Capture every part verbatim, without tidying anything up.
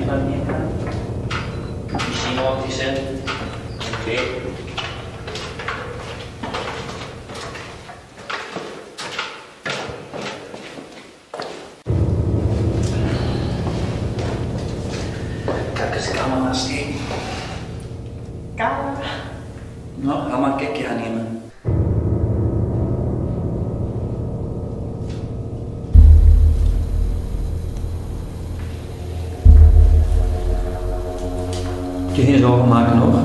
naar beneden gaan. Misschien wat die zijn. Oké. Okay. Kijk eens camera's nemen. Camera? Nou, ga maar een kijkje gaan nemen. Je geen zorgen maken hoor.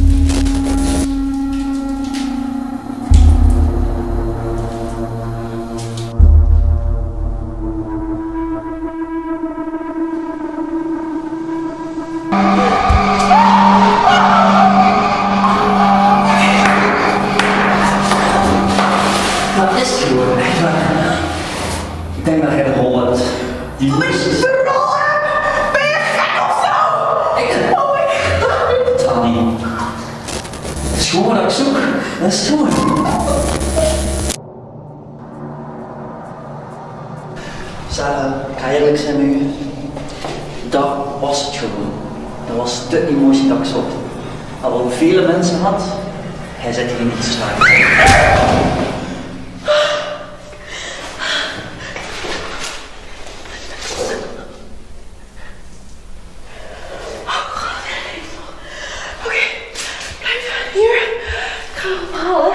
Wat is het gewoon? Echt waar? Ik denk dat jij de rol hebt. Die Wat is het voor rol? Ben je gek of zo? Ik Oh my god. Tani. Het is gewoon wat ik zoek. Dat is het gewoon. Sarah, ik ga eerlijk zijn met u. Dat was het gewoon. Dat was de emotie dat ik zocht. Al hoe vele mensen had, hij zit hier niet te slagen. Hier, ik ga hem halen.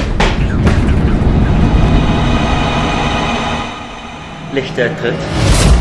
Licht uitrit.